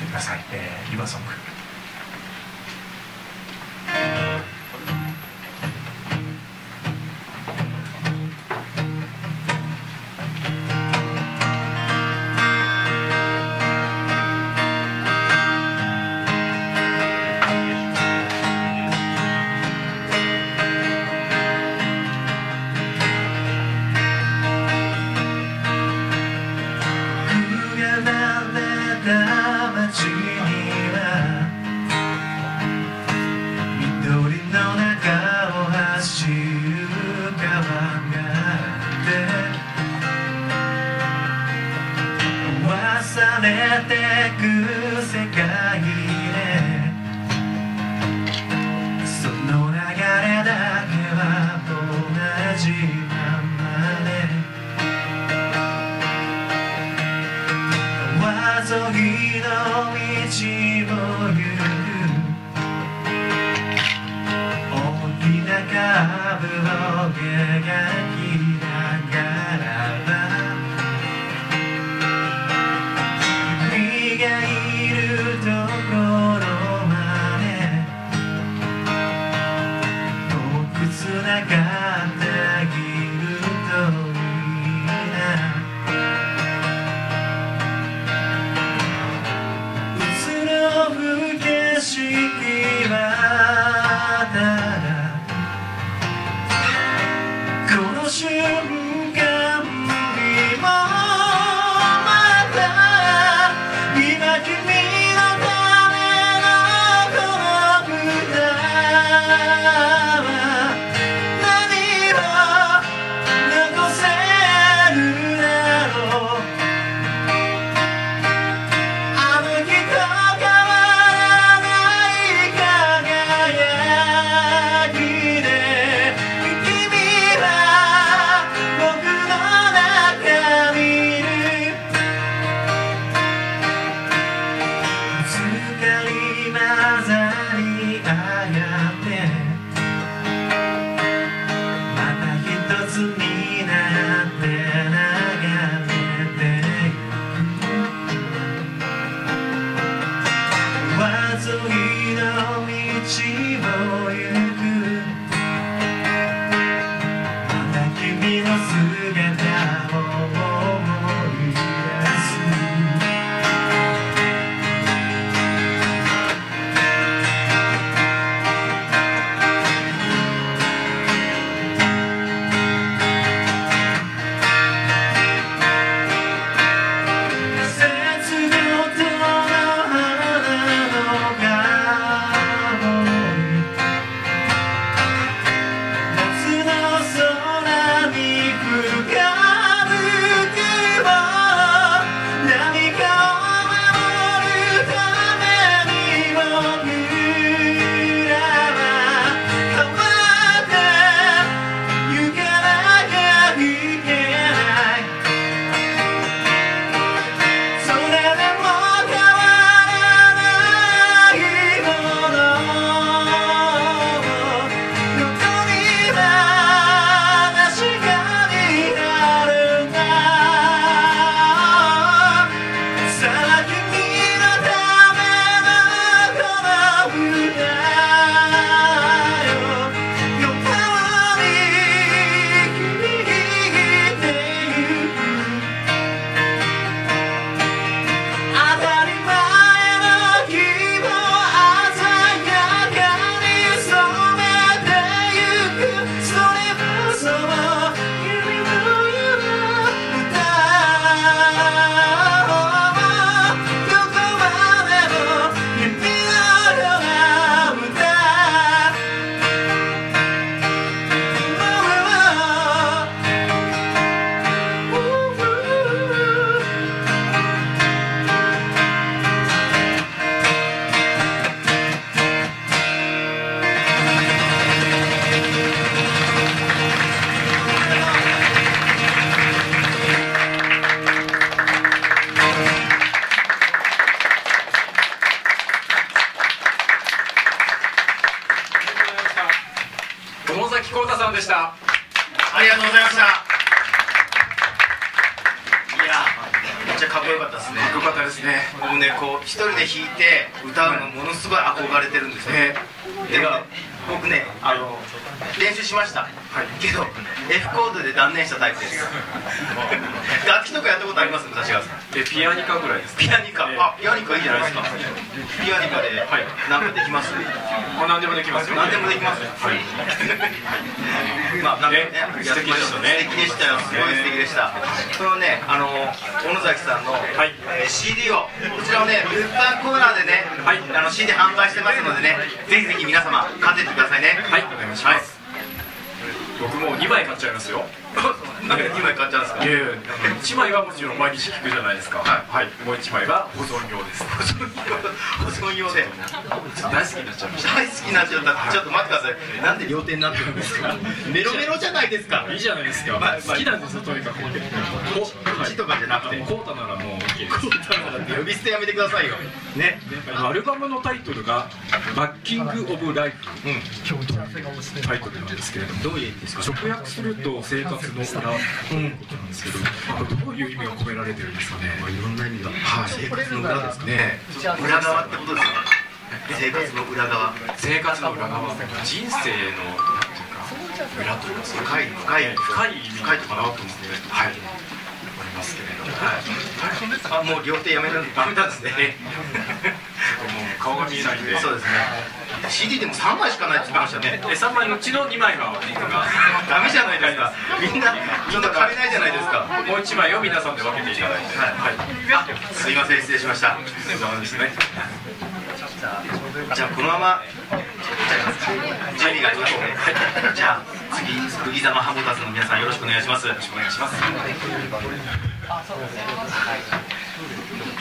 てください。リバーソング。 忘れてく世界でその流れだけは同じままで川沿いの道を行く大きなカーブを描きながらつながっているといいな移ろう景色はただこの瞬間にもまた今君のためのこの歌野崎幸太さんでした。 ありがとうございました。 いやちゃかっこよかったですね。 かっこよかったですね。 僕ね、こう一人で弾いて歌うのものすごい憧れてるんですよ。でもね、僕ね、練習しました、けど F コードで断念したタイプです。楽器とかやったことあります？武蔵川さん。 ピアニカぐらいですか。 ピアニカ、ピアニカいいじゃないですか。ピアニカで何かできます？ 何でもできますよ。 何でもできます。まあなんかね、 素敵でしたね。 素敵でしたよ。すごい素敵でした。そのね、小野崎さんの CD をこちらをね、物販コーナーでね、CD 販売してますのでね、ぜひぜひ皆様買っていってくださいね。 はい、お願いします。僕もう2枚買っちゃいますよ。 なんで2枚買っちゃうんですか？ いやいや、1枚はもちろん毎日弾くじゃないですか。はい、もう1枚は保存用です。 保存用で大好きになっちゃいました。 大好きになっちゃった。ちょっと待ってください。なんで両手になってるんですか？メロメロじゃないですか。 いいじゃないですか。好きなんですよ、とにかく。 口とかじゃなくて、 コータならもう OK です。 コータならって呼び捨てやめてくださいよね。 アルバムのタイトルがバッキングオブライフというタイトルなんですけれども、 どういう意味ですか？ 直訳すると生活の裏ということなんですけど、どういう意味が込められてるんですかね。 いろんな意味が。生活の裏ですね。裏側ってことですか？生活の裏側。 生活の裏側。人生のなんていうか裏というか深い意味かなと思って思いますけれども。 もう両手やめたんですね。 もう顔が見えないんで。 そうですね。CD でも3枚しかないって言ってましたね。 3枚のうちの2枚が僕がダメじゃないですか。みんな借りないじゃないですか。 もう1枚を皆さんで分けていただいて。 すいません、失礼しました。 そうですね。 じゃあこのまま準備ができますね。じゃあ次、釘座ハモタスの皆さんよろしくお願いします。よろしくお願いします。